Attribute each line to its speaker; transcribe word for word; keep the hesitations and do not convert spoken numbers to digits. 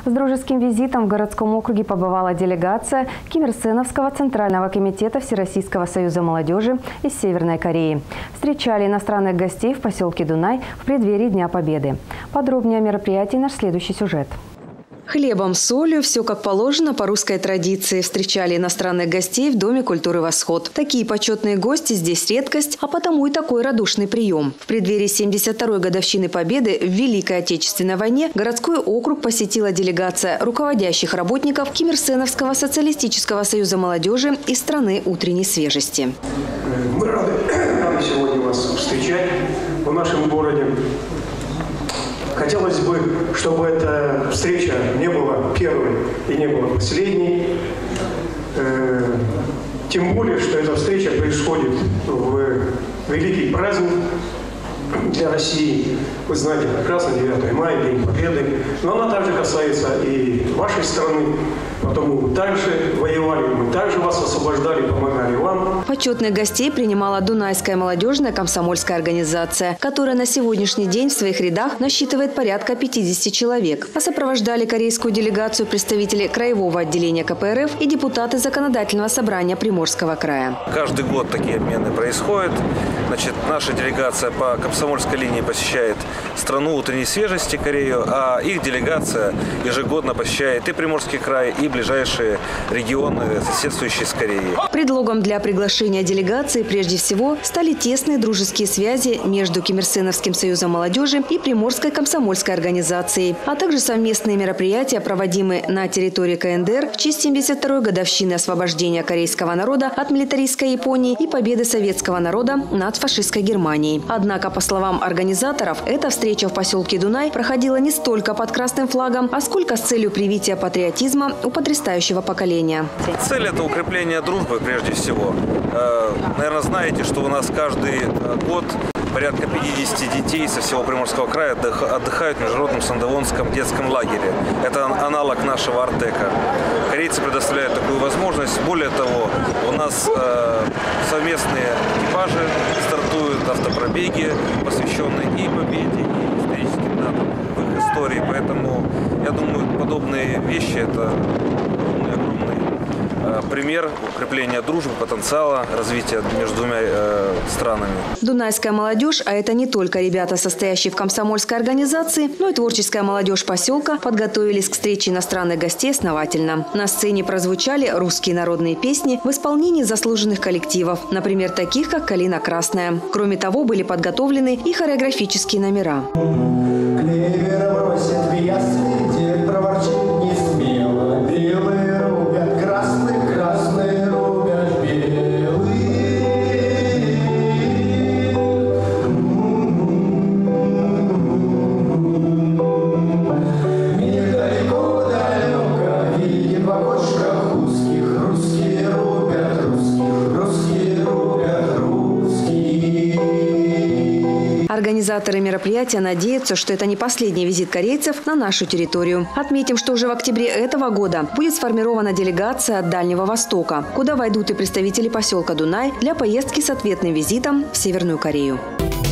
Speaker 1: С дружеским визитом в городском округе побывала делегация Ким Ир Сеновского Центрального комитета Всероссийского союза молодежи из Северной Кореи. Встречали иностранных гостей в поселке Дунай в преддверии Дня Победы. Подробнее о мероприятии наш следующий сюжет.
Speaker 2: Хлебом, солью, все как положено по русской традиции. Встречали иностранных гостей в Доме культуры «Восход». Такие почетные гости здесь редкость, а потому и такой радушный прием. В преддверии семьдесят второй годовщины Победы в Великой Отечественной войне городской округ посетила делегация руководящих работников Ким Ир Сеновского социалистического союза молодежи из страны утренней свежести.
Speaker 3: Мы рады, рады сегодня вас встречать в нашем городе. Хотелось бы, чтобы эта встреча не была первой и не была последней. Э, тем более, что эта встреча происходит в великий праздник для России. Вы знаете прекрасно, девятое мая, День Победы. Но она также касается и вашей страны. Потому мы также воевали, мы также вас освобождали, помогали вам.
Speaker 2: Почетных гостей принимала Дунайская молодежная комсомольская организация, которая на сегодняшний день в своих рядах насчитывает порядка пятидесяти человек. А сопровождали корейскую делегацию представители краевого отделения ка пэ эр эф и депутаты законодательного собрания Приморского края.
Speaker 4: Каждый год такие обмены происходят. Значит, наша делегация по комсомольской линии посещает страну утренней свежести, Корею, а их делегация ежегодно посещает и Приморский край, и ближайшие регионы, соседствующие с Кореей.
Speaker 2: Предлогом для приглашения делегации прежде всего стали тесные дружеские связи между Ким Ир Сеновским союзом молодежи и Приморской комсомольской организацией, а также совместные мероприятия, проводимые на территории ка эн дэ эр в честь семьдесят второй годовщины освобождения корейского народа от милитаристской Японии и победы советского народа над фашистской Германией. Однако, по словам организаторов, эта встреча в поселке Дунай проходила не столько под красным флагом, а сколько с целью привития патриотизма у подрастающего поколения.
Speaker 4: Цель – это укрепление дружбы прежде всего. Наверное, знаете, что у нас каждый год порядка пятидесяти детей со всего Приморского края отдыхают в международном Сандовонском детском лагере. Это аналог нашего Артека. Корейцы предоставляют такую возможность. Более того, у нас совместные экипажи стартуют, автопробеги, посвященные и победе, и историческим датам в их истории. Поэтому, я думаю, подобные вещи – это пример укрепления дружбы, потенциала развития между двумя э, странами.
Speaker 2: Дунайская молодежь, а это не только ребята, состоящие в комсомольской организации, но и творческая молодежь поселка, подготовились к встрече иностранных гостей основательно. На сцене прозвучали русские народные песни в исполнении заслуженных коллективов, например, таких как «Калина красная». Кроме того, были подготовлены и хореографические номера. Организаторы мероприятия надеются, что это не последний визит корейцев на нашу территорию. Отметим, что уже в октябре этого года будет сформирована делегация от Дальнего Востока, куда войдут и представители поселка Дунай для поездки с ответным визитом в Северную Корею.